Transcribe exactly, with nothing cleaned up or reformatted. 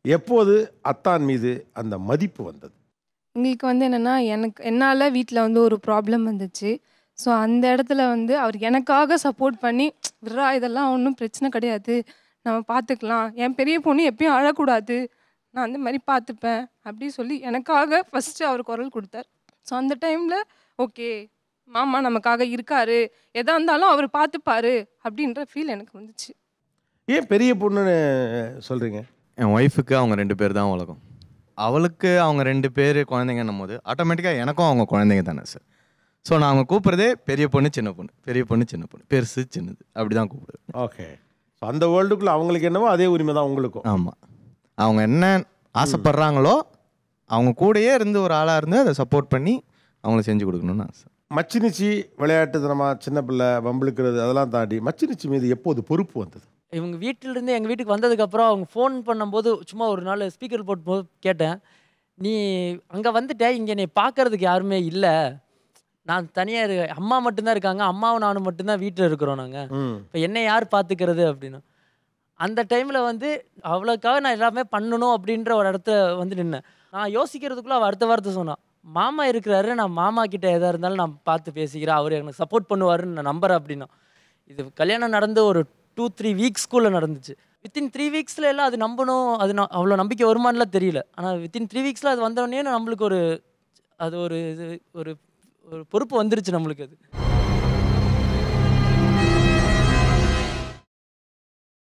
எப்போது அத்தான் மீது அந்த மதிப்பு வந்தது? எங்களுக்கு வந்து என்னன்னா, எனக்கு என்னால வீட்ல வந்து ஒரு ப்ராப்ளம் வந்துச்சு. ஸோ அந்த இடத்துல வந்து அவர் எனக்காக சப்போர்ட் பண்ணி, "விட்றா இதெல்லாம் ஒண்ணும் பிரச்சனை கிடையாது. நம்ம பார்த்துக்கலாம். என் பெரிய பொண்ணு எப்பயும் அழக்கூடாது. நான் அந்த மாரி பார்த்துப்பேன்." அப்படி சொல்லி எனக்காக ஃபர்ஸ்ட்டு அவர் குரல் குடுத்தார். ஸோ அந்த டைம்ல ஓகே, மாமா நமக்காக இருக்காரு. எதா இருந்தாலும் அவரு பார்த்துப்பாரு. அப்படின்ற ஃபீல் எனக்கு வந்துச்சு. ஏன் பெரிய பொண்ணுன்னு சொல்றீங்க? என் ஒய்ஃபுக்கு அவங்க ரெண்டு பேர் தான் உலகம். அவளுக்கு அவங்க ரெண்டு பேர் குழந்தைங்கன்னும்போது, ஆட்டோமேட்டிக்கா எனக்கும் அவங்க குழந்தைங்க தானே சார். ஸோ நான் அவங்க கூப்பிட்றதே பெரிய பொண்ணு, சின்ன பொண்ணு. பெரிய பொண்ணு, சின்ன பொண்ணு. பெருசு, சின்னது. அப்படி தான் கூப்பிடுவேன். ஓகே. ஸோ அந்த வேர்ல்டுக்குள்ள அவங்களுக்கு என்னவோ அதே உரிமை தான் உங்களுக்கும். ஆமா. அவங்க என்ன ஆசைப்படுறாங்களோ, அவங்க கூடயே இருந்து ஒரு ஆளா இருந்து அதை சப்போர்ட் பண்ணி அவங்களுக்கு செஞ்சு கொடுக்கணும்னு ஆசை. மச்சினிச்சி விளையாட்டுத்தனமா சின்ன பிள்ளை வம்பிழுக்கிறது அதெல்லாம் தாண்டி மச்சினிச்சி மீது எப்போது பொறுப்பு வந்தது? இவங்க வீட்டிலேருந்து எங்கள் வீட்டுக்கு வந்ததுக்கப்புறம் அவங்க ஃபோன் பண்ணும்போது சும்மா ஒரு நாள் ஸ்பீக்கர் போட்டு போது கேட்டேன், நீ அங்கே வந்துட்ட, இங்கே நீ பார்க்கறதுக்கு யாருமே இல்லை, நான் தனியாக இரு அம்மா மட்டும்தான் இருக்காங்க, அம்மாவும் நானும் மட்டும்தான் வீட்டில் இருக்கிறோம் நாங்கள், இப்போ என்னை யார் பார்த்துக்கிறது அப்படின்னு. அந்த டைமில் வந்து அவ்வளோக்காக நான் எல்லாமே பண்ணணும் அப்படின்ற ஒரு இடத்த வந்து நின்னேன். நான் யோசிக்கிறதுக்குள்ளே அவள் அடுத்த வார்த்தை சொன்னான், மாமா இருக்கிறாரு, நான் மாமா கிட்ட எதாக இருந்தாலும் நான் பார்த்து பேசிக்கிறேன், அவர் எனக்கு சப்போர்ட் பண்ணுவாருன்னு நான் நம்புறேன் அப்படின்னா. இது கல்யாணம் நடந்து ஒரு டூ த்ரீ வீக்ஸ்க்குள்ளே நடந்துச்சு. வித்தின் த்ரீ வீக்ஸில் எல்லாம் அது நம்பணும், அது நான் அவ்வளோ நம்பிக்கை வருமானலாம் தெரியல. ஆனால் வித்தின் த்ரீ வீக்ஸில் அது வந்தோடனே நம்மளுக்கு ஒரு அது ஒரு இது ஒரு ஒரு பொறுப்பு வந்துருச்சு நம்மளுக்கு. அது